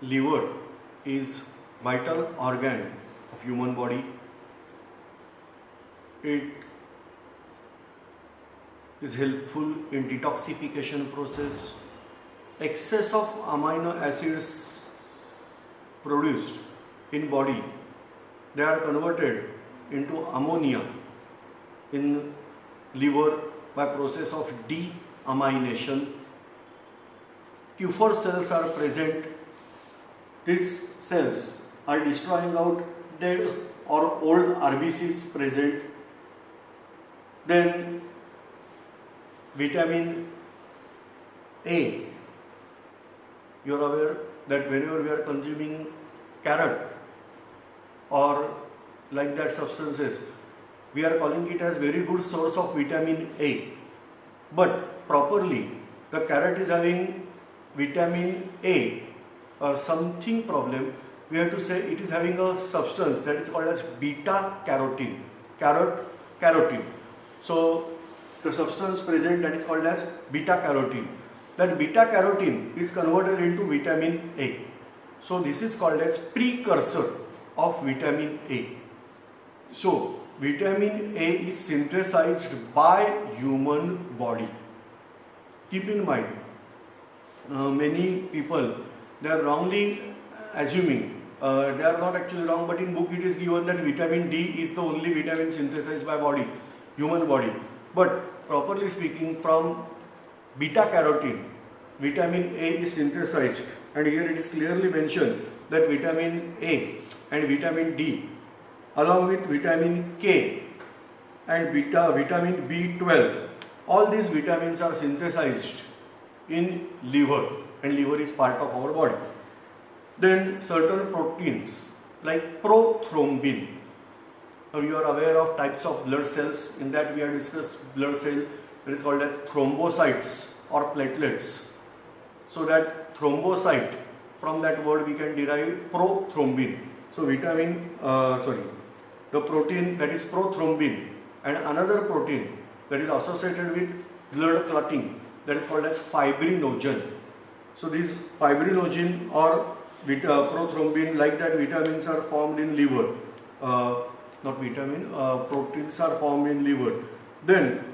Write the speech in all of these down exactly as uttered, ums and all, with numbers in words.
liver is vital organ of human body. It is helpful in detoxification process. Excess of amino acids produced in body, they are converted into ammonia in liver by process of deamination. Kupffer cells are present. These cells are destroying out dead or old R B Cs present. Then vitamin A, you are aware that whenever we are consuming carrot or like that substances, we are calling it as very good source of vitamin A. But properly, the carrot is having vitamin A, uh, something problem, we have to say it is having a substance that is called as beta carotene. Carrot, carotene. So the substance present that is called as beta carotene. That beta carotene is converted into vitamin A. So this is called as precursor of vitamin A. So vitamin A is synthesized by human body. Keep in mind, uh, many people, they are wrongly assuming, uh, they are not actually wrong, but in book it is given that vitamin D is the only vitamin synthesized by body, human body. But properly speaking, from beta carotene, vitamin A is synthesized, and here it is clearly mentioned that vitamin A and vitamin D along with vitamin K and beta vitamin B twelve, all these vitamins are synthesized in liver, and liver is part of our body. Then certain proteins like prothrombin. Now you are aware of types of blood cells. In that we have discussed blood cell that is called as thrombocytes or platelets. So that thrombocyte, from that word we can derive prothrombin. So vitamin, uh, sorry, the protein that is prothrombin, and another protein that is associated with blood clotting, that is called as fibrinogen. So these fibrinogen or uh, prothrombin, like that, vitamins are formed in liver. Uh, not vitamin, uh, proteins are formed in liver. Then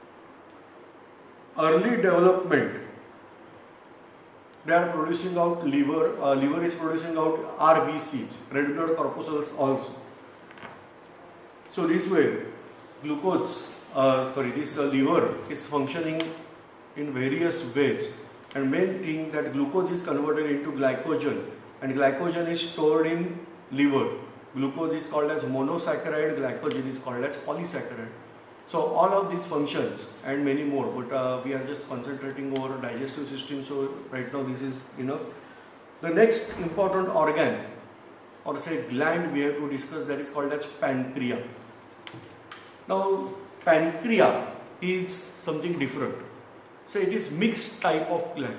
early development, they are producing out liver, uh, liver is producing out R B Cs, red blood corpuscles also. So this way, glucose, uh, sorry, this uh, liver is functioning in various ways, and main thing that glucose is converted into glycogen, and glycogen is stored in liver. Glucose is called as monosaccharide, glycogen is called as polysaccharide. So all of these functions and many more, but uh, we are just concentrating over digestive system, so right now this is enough. The next important organ or say gland we have to discuss, that is called as pancreas. Now pancreas is something different. So it is mixed type of gland.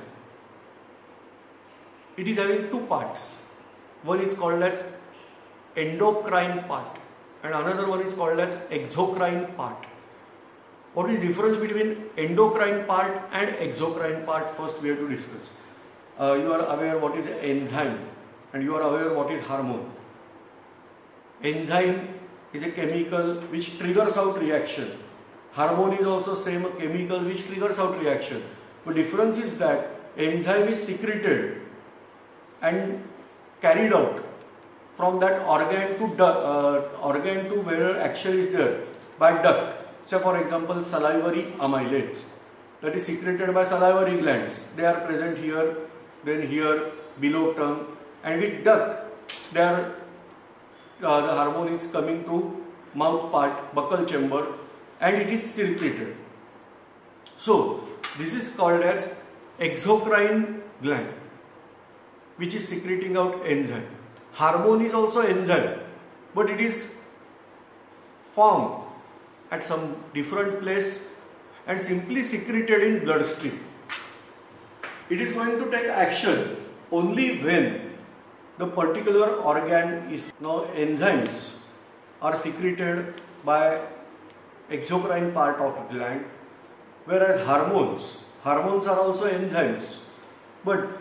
It is having two parts. One is called as endocrine part and another one is called as exocrine part. What is difference between endocrine part and exocrine part? First we have to discuss. Uh, you are aware what is enzyme and you are aware what is hormone. Enzyme is a chemical which triggers out reaction. Hormone is also same a chemical which triggers out reaction. The difference is that enzyme is secreted and carried out from that organ to uh, organ to where action is there by duct. Say for example salivary amylates, that is secreted by salivary glands. They are present here, then here, below tongue, and with duct they are, uh, the hormone is coming to mouth part, buccal chamber, and it is secreted. So this is called as exocrine gland, which is secreting out enzyme. Hormone is also enzyme, but it is formed at some different place and simply secreted in bloodstream. It is going to take action only when the particular organ is, now enzymes are secreted by exocrine part of gland, whereas hormones, hormones are also enzymes, but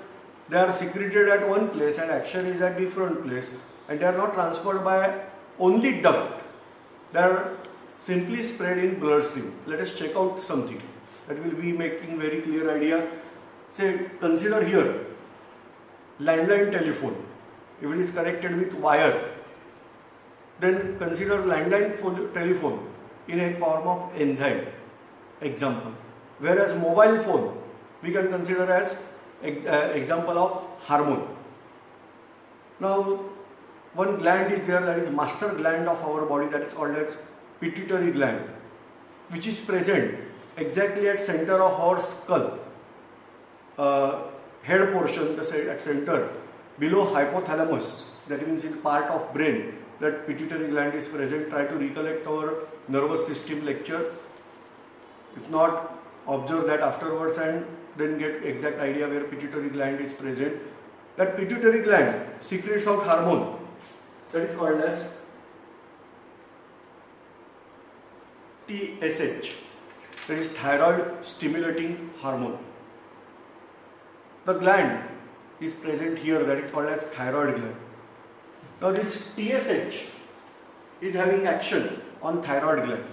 they are secreted at one place and action is at different place, and they are not transferred by only duct. They are simply spread in bloodstream. Let us check out something that will be making very clear idea. Say, consider here landline telephone. If it is connected with wire, then consider landline phone, telephone in a form of enzyme, example. Whereas mobile phone we can consider as ex uh, example of hormone. Now, one gland is there, that is master gland of our body, that is called as pituitary gland, which is present exactly at center of our skull, uh, head portion, the at center below hypothalamus, that means in part of brain, that pituitary gland is present. Try to recollect our nervous system lecture. If not, observe that afterwards and then get exact idea where pituitary gland is present. That pituitary gland secretes out hormone that is called as T S H, that is thyroid stimulating hormone. The gland is present here, that is called as thyroid gland. Now this T S H is having action on thyroid gland,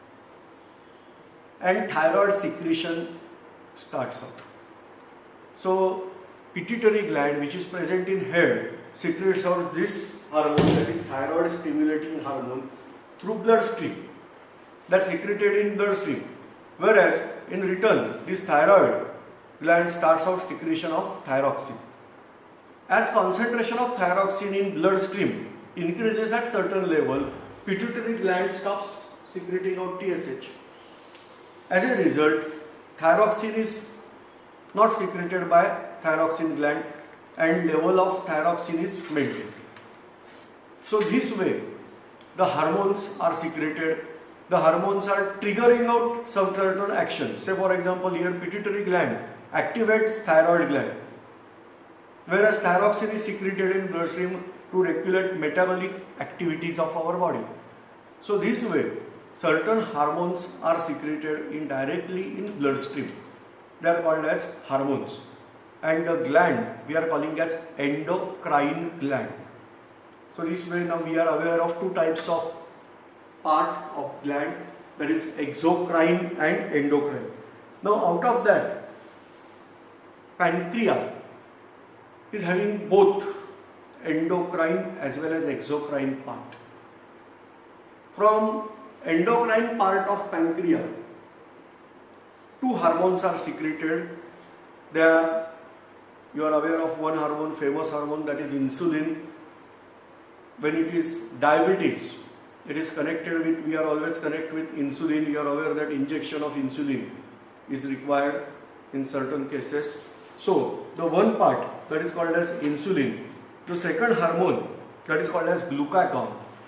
and thyroid secretion starts up. So pituitary gland, which is present in head, secretes out this hormone, that is thyroid stimulating hormone, through bloodstream. That's secreted in bloodstream. Whereas in return, this thyroid gland starts out secretion of thyroxine. As concentration of thyroxine in bloodstream increases at certain level, pituitary gland stops secreting out T S H. As a result, thyroxine is not secreted by thyroxine gland and level of thyroxine is maintained. So this way, the hormones are secreted. The hormones are triggering out some certain actions. Say for example, here pituitary gland activates thyroid gland, whereas thyroxine is secreted in bloodstream to regulate metabolic activities of our body. So this way, certain hormones are secreted indirectly in bloodstream. They are called as hormones. And the gland we are calling as endocrine gland. So this way now we are aware of two types of part of gland, that is exocrine and endocrine. Now out of that, pancreas is having both endocrine as well as exocrine part. From endocrine part of pancreas, two hormones are secreted. They are, you are aware of one hormone, famous hormone, that is insulin. When it is diabetes, it is connected with, we are always connected with insulin. You are aware that injection of insulin is required in certain cases. So the one part that is called as insulin, the second hormone that is called as glucagon.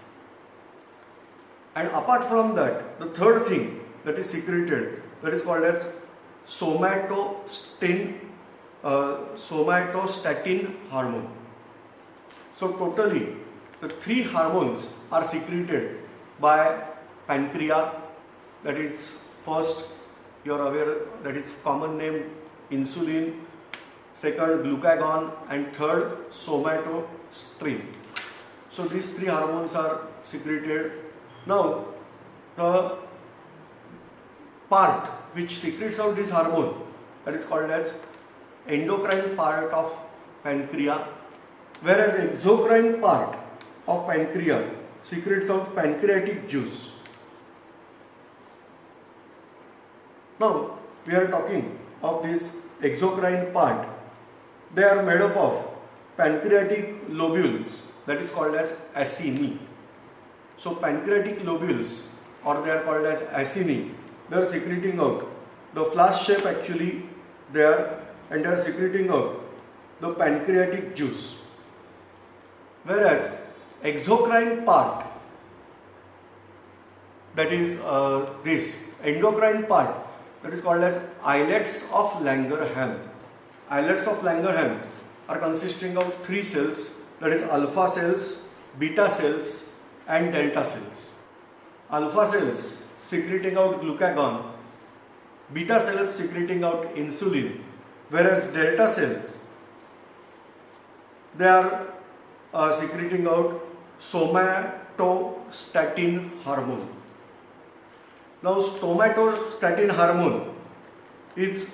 And apart from that, the third thing that is secreted, that is called as somatostatin, uh, somatostatin hormone. So totally, the three hormones are secreted by pancreas. That is, first you are aware, that is common name insulin, second glucagon, and third somatostatin. So these three hormones are secreted. Now the part which secretes out this hormone, that is called as endocrine part of pancreas, whereas exocrine part of pancreas secretes out pancreatic juice. Now we are talking of this exocrine part. They are made up of pancreatic lobules, that is called as acini. So pancreatic lobules, or they are called as acini, they are secreting out the flask shape actually they are, and they are secreting out the pancreatic juice. Whereas exocrine part, that is uh, this endocrine part, that is called as islets of Langerhans. Islets of Langerhans are consisting of three cells, that is alpha cells, beta cells and delta cells. Alpha cells secreting out glucagon, beta cells secreting out insulin, whereas delta cells they are uh, secreting out somatostatin hormone. Now somatostatin hormone is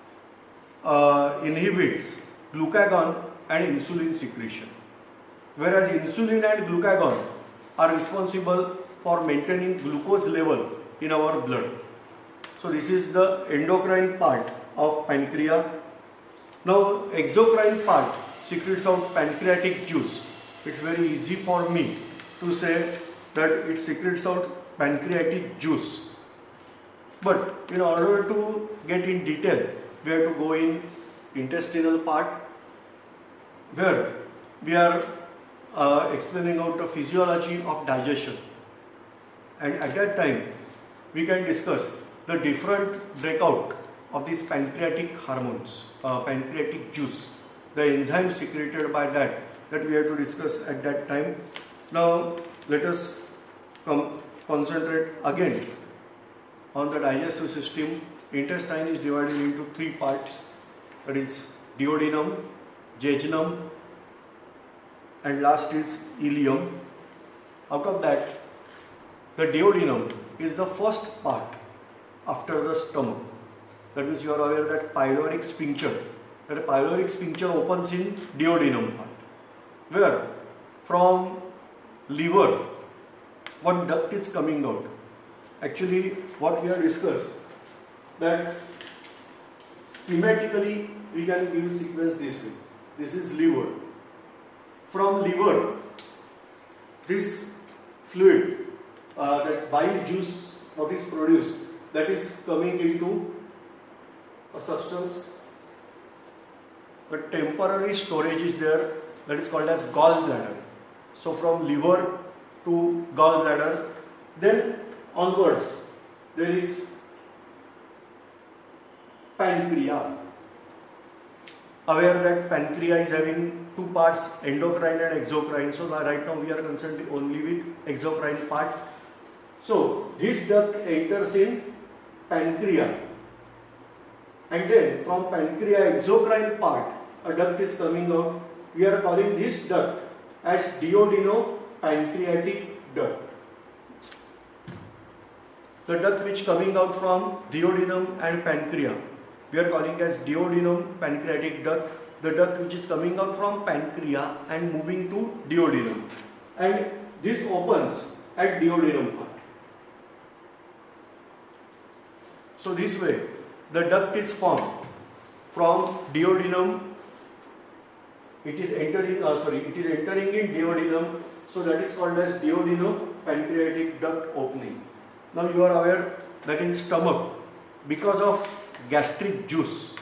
uh, inhibits glucagon and insulin secretion, whereas insulin and glucagon are responsible for maintaining glucose level in our blood. So this is the endocrine part of pancreas. Now exocrine part secretes out pancreatic juice. It's very easy for me to say that it secretes out pancreatic juice. But in order to get in detail, we have to go in intestinal part, where we are uh, explaining out the physiology of digestion. And at that time, we can discuss the different breakout of these pancreatic hormones, uh, pancreatic juice, the enzymes secreted by that, that we have to discuss at that time. Now, let us come concentrate again on the digestive system. Intestine is divided into three parts, that is duodenum, jejunum, and last is ileum. Out of that, the duodenum is the first part after the stomach. That means you are aware that pyloric sphincter, that pyloric sphincter opens in duodenum part, where from liver, what duct is coming out. Actually, what we have discussed, that schematically we can give sequence this way. This is liver. From liver, this fluid, uh, that bile juice, what is produced, that is coming into a substance. A temporary storage is there, that is called as gallbladder. So from liver to gallbladder, then onwards there is pancreas. Aware that pancreas is having two parts, endocrine and exocrine. So right now we are concerned only with exocrine part. So this duct enters in pancreas, and then from pancreas exocrine part a duct is coming out. We are calling this duct as duodenopancreatic duct. The duct which coming out from duodenum and pancreas, we are calling as duodenum pancreatic duct. The duct which is coming out from pancreas and moving to duodenum, and this opens at duodenum part. So this way the duct is formed from duodenum. It is entering, uh, sorry, it is entering in duodenum. So that is called as duodenopancreatic duct opening. Now you are aware that in stomach, because of gastric juice,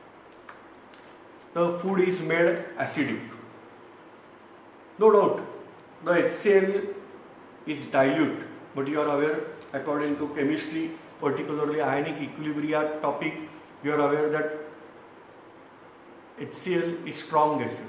the food is made acidic. No doubt, the H C l is dilute, but you are aware, according to chemistry, particularly ionic equilibria topic, you are aware that H C l is strong acid.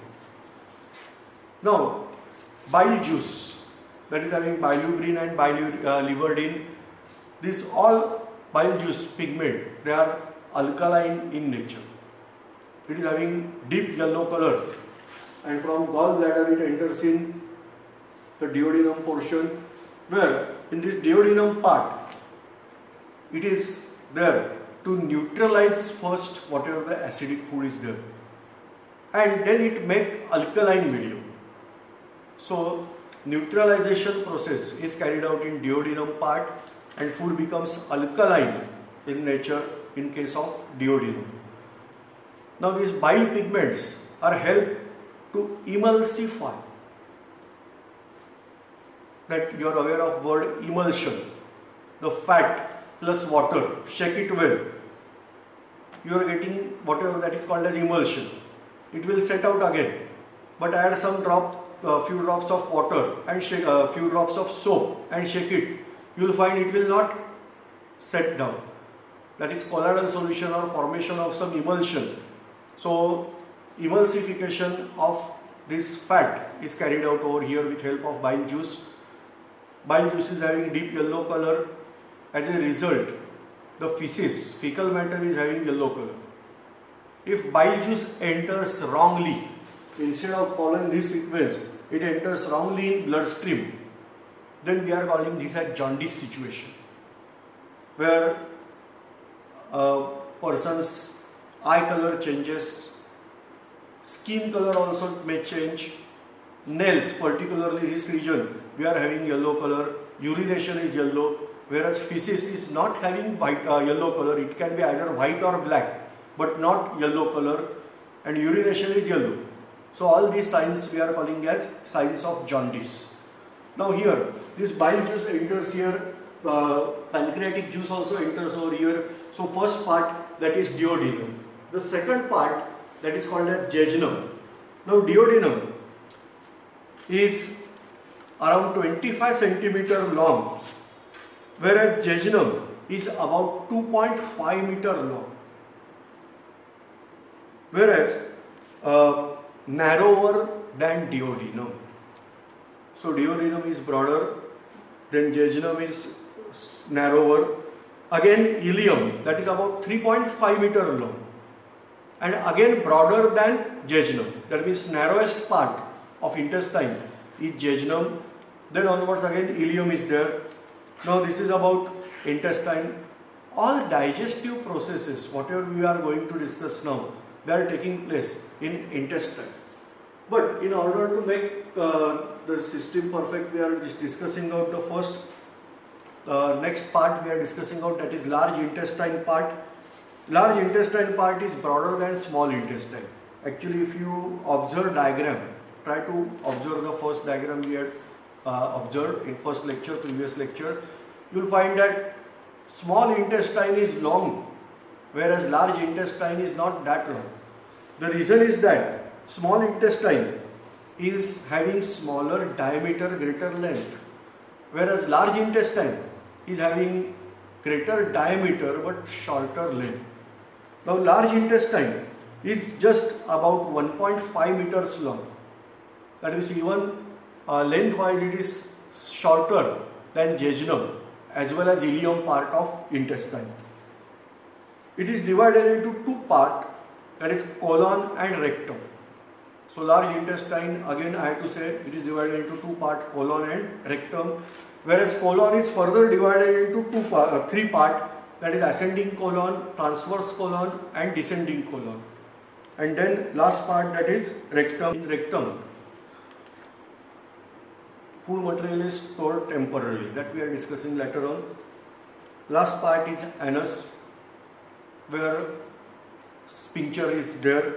Now, bile juice, that is having biliverdin and biliverdin, these all bile juice pigment, they are alkaline in nature. It is having deep yellow color, and from gallbladder it enters in the duodenum portion, where in this duodenum part it is there to neutralize first whatever the acidic food is there, and then it make alkaline medium. So neutralization process is carried out in duodenum part, and food becomes alkaline in nature in case of duodenum. Now these bile pigments are helped to emulsify. That you are aware of word emulsion. The fat plus water, shake it well. You are getting whatever that is called as emulsion. It will set out again, but add some drop, a few drops of water and shake a few drops of soap and shake it. You will find it will not set down. That is colloidal solution or formation of some emulsion. So emulsification of this fat is carried out over here with help of bile juice. Bile juice is having deep yellow color. As a result, the feces, fecal matter is having yellow color. If bile juice enters wrongly instead of following this sequence, it enters wrongly in bloodstream, then we are calling this as jaundice situation, where a person's eye color changes, skin color also may change, nails, particularly this region, we are having yellow color, urination is yellow, whereas feces is not having white, uh, yellow color, it can be either white or black, but not yellow color, and urination is yellow. So all these signs we are calling as signs of jaundice. Now here, this bile juice enters here, uh, pancreatic juice also enters over here. So first part, that is duodenum. The second part, that is called as jejunum. Now duodenum is around twenty-five centimeter long, whereas jejunum is about two point five meter long, whereas uh, narrower than duodenum. So duodenum is broader, then jejunum is narrower. Again ileum, that is about three point five meter long, and again broader than jejunum. That means narrowest part of intestine is jejunum. Then onwards again ileum is there. Now this is about intestine. All digestive processes, whatever we are going to discuss now, they are taking place in intestine. But in order to make uh, the system perfect, we are just discussing about the first, uh, next part we are discussing about, that is large intestine part. Large intestine part is broader than small intestine. Actually, if you observe diagram, try to observe the first diagram we had uh, observed in first lecture, previous lecture, you will find that small intestine is long, whereas large intestine is not that long. The reason is that small intestine is having smaller diameter, greater length, whereas large intestine is having greater diameter but shorter length. Now large intestine is just about one point five meters long. That means even uh, lengthwise it is shorter than jejunum as well as ileum part of intestine. It is divided into two parts, that is colon and rectum. So large intestine, again I have to say, it is divided into two parts, colon and rectum, whereas colon is further divided into two part, uh, three parts, that is ascending colon, transverse colon and descending colon. And then last part, that is rectum. In rectum, food material is stored temporarily, that we are discussing later on. Last part is anus, where sphincter is there.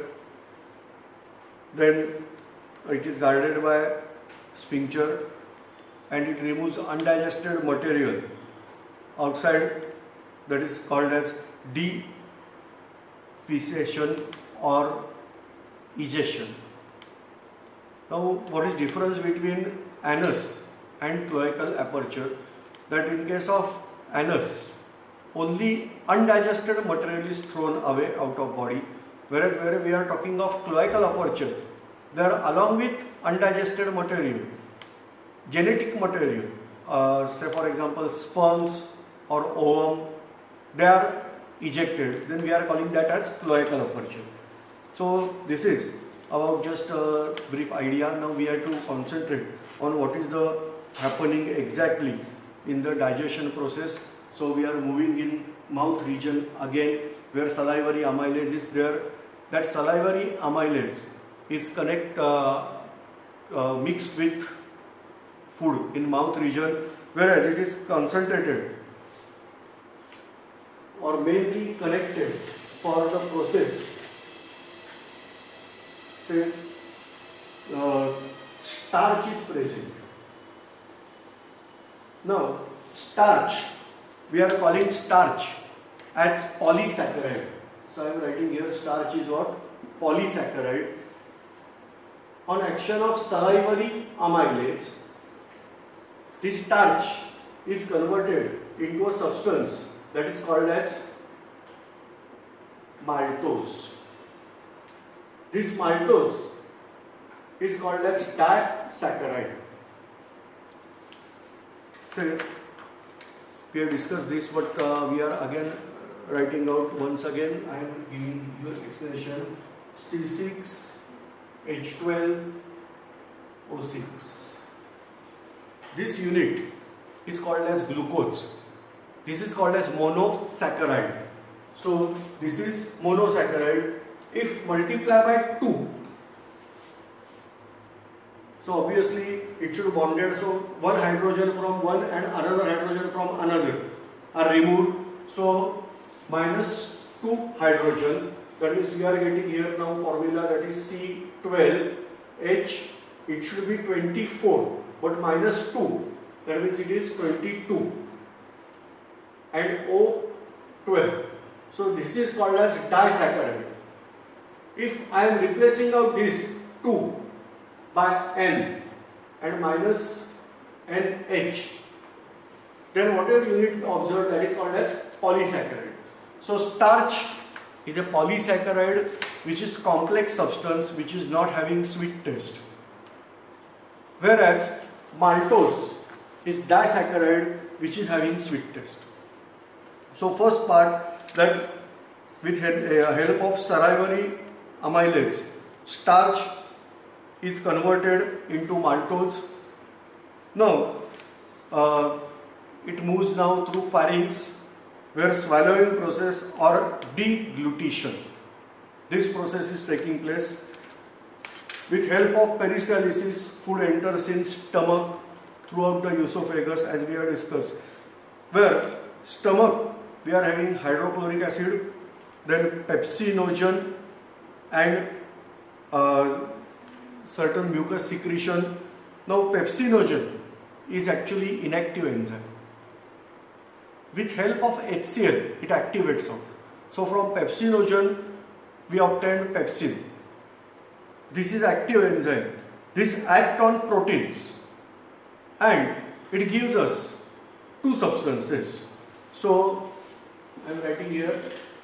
Then it is guarded by sphincter and it removes undigested material outside, that is called as defecation or egestion. Now what is difference between anus and cloacal aperture? That in case of anus, only undigested material is thrown away out of body, whereas where we are talking of cloacal aperture, there along with undigested material, genetic material, uh, say for example sperms or ovum, they are ejected, then we are calling that as cloacal aperture. So this is about just a brief idea. Now we have to concentrate on what is the happening exactly in the digestion process. So we are moving in mouth region again, where salivary amylase is there. That salivary amylase is connect uh, uh, mixed with food in mouth region, whereas it is concentrated or mainly connected for the process. Say uh, starch is present. Now starch, we are calling starch as polysaccharide. So I am writing here starch is what? Polysaccharide. On action of salivary amylase, this starch is converted into a substance that is called as maltose. This maltose is called as disaccharide. So we have discussed this, but uh, we are again writing out once again. I am giving you explanation. C six H twelve O six. This unit is called as glucose. This is called as monosaccharide. So this is monosaccharide. If multiply by two, so obviously it should bonded. So one hydrogen from one and another hydrogen from another are removed. So minus two hydrogen. That means we are getting here now formula, that is C twelve H. It should be twenty-four, but minus two. That means it is twenty-two. And O twelve. So this is called as disaccharide. If I am replacing out this two by N and minus N H, then whatever unit observed, that is called as polysaccharide. So starch is a polysaccharide which is complex substance which is not having sweet taste. Whereas maltose is disaccharide which is having sweet taste. So first part, that with help of salivary amylase, starch is converted into maltose. Now uh, it moves now through pharynx, where swallowing process or deglutition. This process is taking place. With help of peristalsis, food enters in stomach throughout the esophagus, as we have discussed. Where stomach, we are having hydrochloric acid, then pepsinogen and uh, certain mucus secretion. Now pepsinogen is actually inactive enzyme. With help of H C l, it activates out. So from pepsinogen, we obtained pepsin. This is active enzyme. This acts on proteins and it gives us two substances. So I am writing here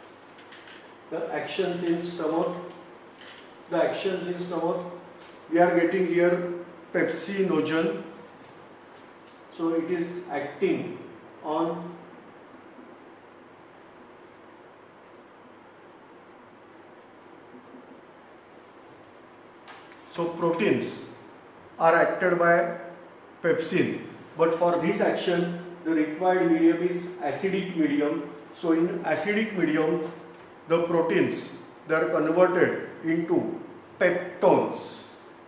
the actions in stomach. The actions in stomach, we are getting here pepsinogen. So it is acting on So proteins are acted by pepsin, but for this action the required medium is acidic medium. So in acidic medium, the proteins, they are converted into peptones.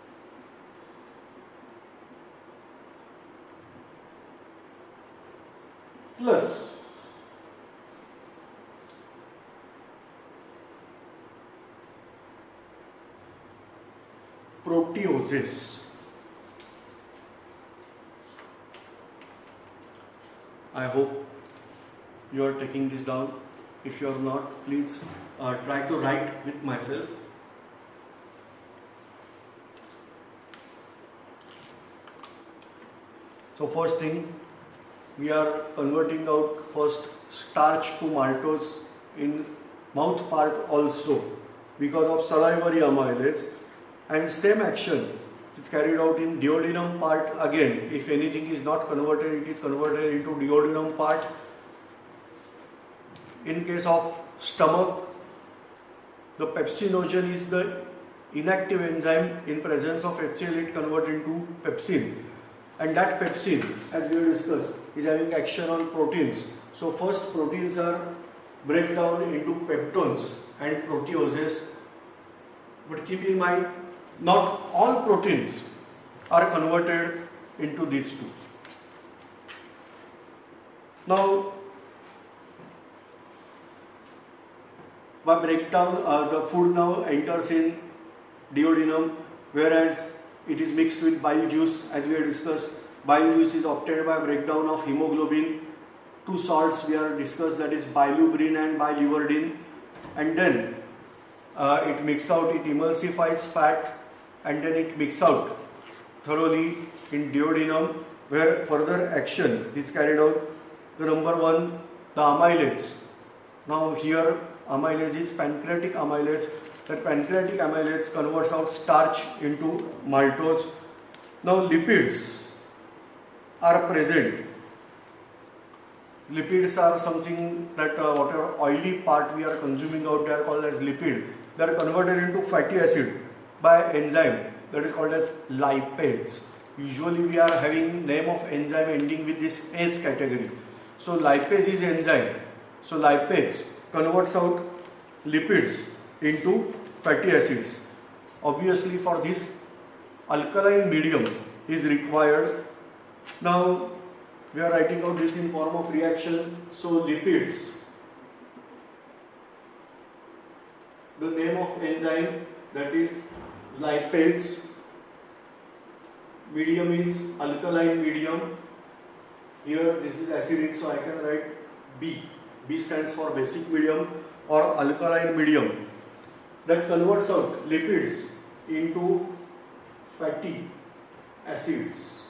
Plus proteoses. I hope you are taking this down. If you are not, please uh, try to write with myself. So first thing, we are converting out first starch to maltose in mouth part also because of salivary amylase. And same action is carried out in duodenum part again. If anything is not converted, it is converted into duodenum part. In case of stomach, the pepsinogen is the inactive enzyme. In presence of H C l, it converted into pepsin. And that pepsin, as we have discussed, is having action on proteins. So first proteins are break down into peptones and proteoses. But keep in mind, not all proteins are converted into these two. Now, by breakdown, uh, the food now enters in duodenum, whereas it is mixed with bile juice, as we have discussed. Bile juice is obtained by breakdown of hemoglobin. Two salts we have discussed, that is biliverdin and biliverdin, and then uh, it mixes out, it emulsifies fat, and then it mixes out thoroughly in duodenum, where further action is carried out. The number one, the amylase. Now here amylase is pancreatic amylase. That pancreatic amylase converts out starch into maltose. Now lipids are present. Lipids are something that uh, whatever oily part we are consuming out, they are called as lipid. They are converted into fatty acid. by enzyme that is called as lipase. Usually we are having name of enzyme ending with this S category. So lipase is enzyme. So lipase converts out lipids into fatty acids. Obviously for this alkaline medium is required. Now we are writing out this in form of reaction. So lipids, the name of enzyme that is lipase, medium is alkaline medium. Here this is acidic, so I can write B. B stands for basic medium or alkaline medium that converts out lipids into fatty acids.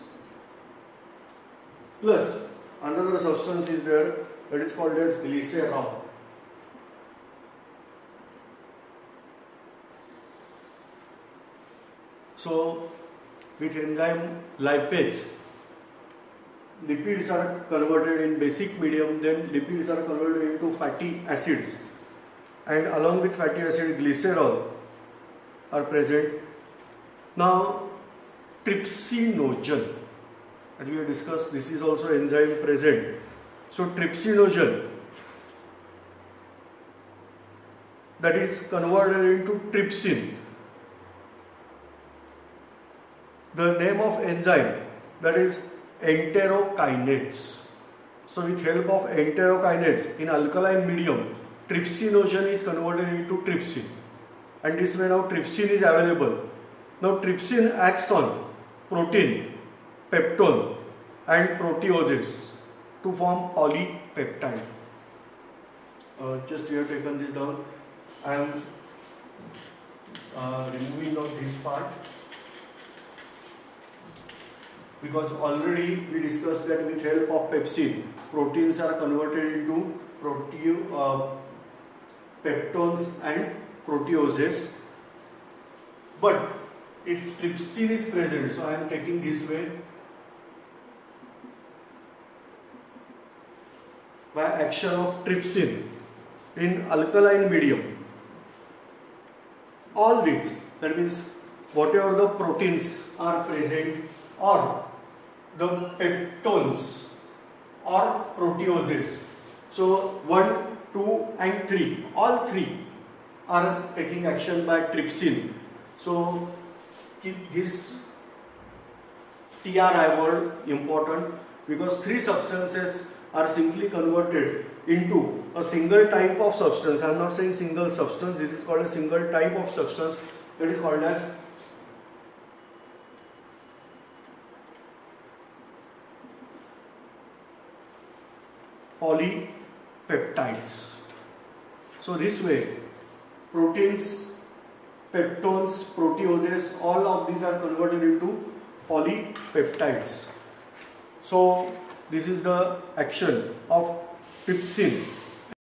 Plus another substance is there that is called as glycerol. So with enzyme lipase, lipids are converted in basic medium, then lipids are converted into fatty acids, and along with fatty acid glycerol are present. Now trypsinogen, as we have discussed, this is also enzyme present. So trypsinogen, that is converted into trypsin. The name of enzyme that is enterokinase. So with help of enterokinase in alkaline medium, trypsinogen is converted into trypsin, and this way now trypsin is available. Now trypsin acts on protein, peptone and proteoses to form polypeptide. Uh, just we have taken this down. I am uh, removing out this part, because already we discussed that with help of pepsin, proteins are converted into prote uh, peptones and proteoses. But if trypsin is present, so I am taking this way, by action of trypsin in alkaline medium, all these, that means whatever the proteins are present or the peptones or proteoses, so one, two and three, all three are taking action by trypsin. So keep this T R I word important, because three substances are simply converted into a single type of substance. I am not saying single substance, this is called a single type of substance, that is called as polypeptides. So this way proteins, peptones, proteoses, all of these are converted into polypeptides. So this is the action of trypsin